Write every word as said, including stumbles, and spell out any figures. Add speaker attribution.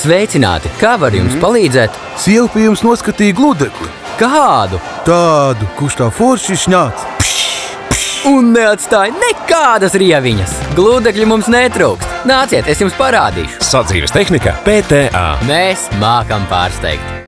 Speaker 1: Sveicināti! Kā var jums palīdzēt?
Speaker 2: Sieva pie jums noskatīja gludekli.
Speaker 1: Kādu?
Speaker 2: Tādu, kurš tā forši šņāc.
Speaker 1: Un neatstāja nekādas rieviņas. Gludekļi mums netrūkst. Nāciet, es jums parādīšu.
Speaker 3: Sadzīves tehnika P T A.
Speaker 1: Mēs mākam pārsteigt.